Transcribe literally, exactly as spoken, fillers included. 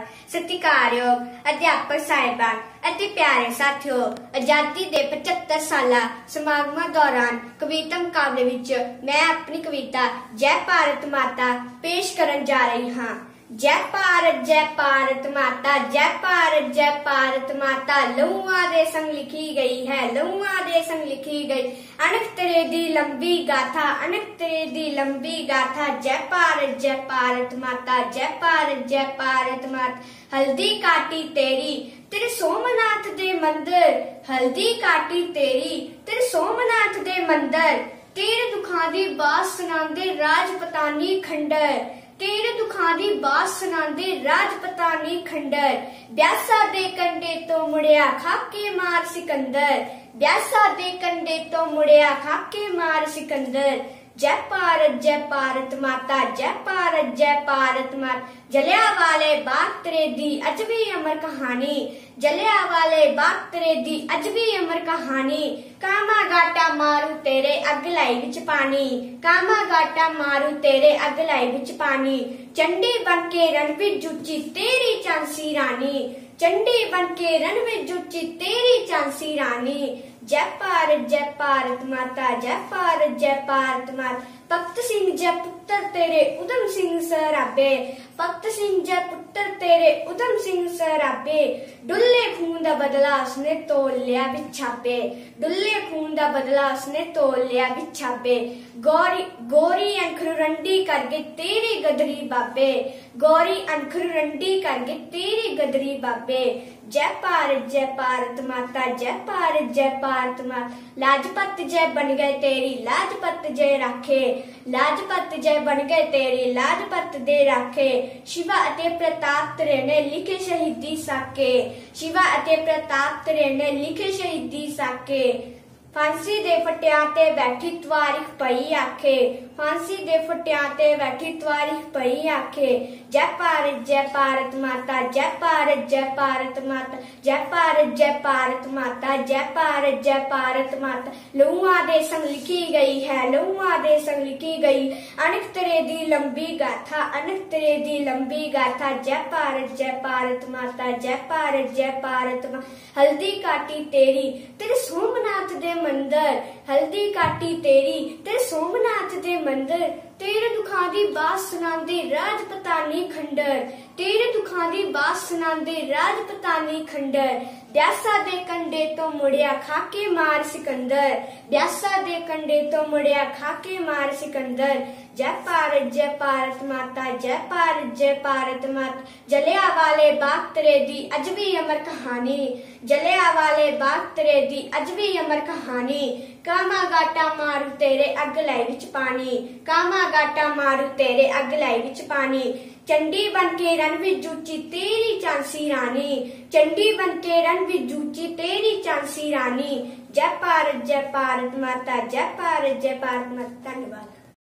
सत्कारयोग अध्यापक साहिबान ਅਤੇ प्यारे साथियों, आजादी के पचहत्तर साल समागम दौरान कविता मुकाबले विच मैं अपनी कविता जय भारत माता पेश करन जा रही हाँ। जय भारत जय भारत माता, जय भारत जय भारत माता, लहूआं दे संग लिखी गई है, लहूआं दे संग लिखी गई अनक तेरे दी लंबी गाथा, अनक तेरे दी लंबी गाथा। जय भारत जय भारत माता, जय भारत जय भारत माता, हल्दी काटी तेरी तेरे सोमनाथ दे मंदिर, हल्दी काटी तेरी तेरे सोमनाथ दे मंदिर, तेरे दुखां दी बात सुनांदे राजपतानी खंडर, तेरे दुखां दी बात सुनांदे राजपतानी खंडर। ब्यासा दे कंडे तो मुड़िया खाके मार सिकंदर, ब्यासा दे कंडे तो मुड़िया खाके मार सिकंदर। जय भारत जय भारत माता, जय भारत जय भारत माता, जलियांवाले बाग तेरे दी अज भी अमर कहानी, जलियांवाले बाग तेरे दी अज भी अमर कहानी। कामा गाटा मारू तेरे अग लाई विच पानी, कामा गाटा मारू तेरे अग लाई विच पानी। चंडी बन के रण विच जुची तेरी झांसी रानी, चंडी बन के रण विच जुची तेरी झांसी रानी। जय भारत जय भारत माता, जय भारत जय भारत माता, भगत सिंह जय पुत्र तेरे उधम सिंह सराबे, भगत सिंह जय पुत्र तेरे उधम सिंह सराबे। डुल्ले खून दा बदला उसने तोल लिया बिछाबे, डुल्ले खून दा बदला उसने तोल लिया बिछाबे। गौरी गोरी अनखरू रंडी करके तेरी गदरी बाबे, गौरी अनखरू रंडी करके तेरी गदरी बाबे। जय भारत जय भारत माता, जय भारत जय भारत माता, लाजपत जय बन गए तेरी लाजपत जय राखे, लाजपत जय बन गए तेरी लाजपत दे राखे। शिवा अते प्रताप तेरे ने लिखे शहीदी साके, शिवा अते प्रताप तेरे ने लिखे शहीदी साके। फांसी दे फटिया ते बैठी तवारीख पई आखे, फांसी दे फटिया ते बैठी तवारीख पई आखे। जय भारत जय भारत माता, जय भारत जय भारत माता, जय भारत जय भारत माता, जय भारत जय भारत माता। लहूआं दे संग लिखी गई है, लहूआं दे संग लिखी गई अनक तेरे दी लंबी गाथा, अनक तेरे दी लंबी गाथा। जय भारत जय भारत माता, जय भारत जय भारत माता, हल्दी काटी तेरी तेरे सोमनाथ दे मंदिर, हल्दी काटी तेरी तेरे सोमनाथ दे मंदिर। तेरे दुखां दी बात सुनांदे राजपतानी खंडर, तेरे दुखां दी बात सुनांदे राजपतानी खंडर। ब्यासा दे कंडे तो मुड़िया खाके मार सिकंदर, ब्यासा दे कंडे तो मुड़िया खाके मार सिकंदर। जय भारत जय भारत माता, जय भारत जय भारत माता, जलियांवाले बाग तेरे दी अज भी अमर कहानी, जलियांवाले बाग तेरे दी अज भी अमर कहानी। कामा गाटा मारू तेरे अग लाई विच पानी, कामा गाटा मारू तेरे अग लाई विच पानी। चंडी बन के रण विच जूची तेरी झांसी रानी, चंडी बन के रण विच जूची तेरी झांसी रानी। जय भारत जय भारत माता, जय भारत जय भारत माता। धन्यवाद।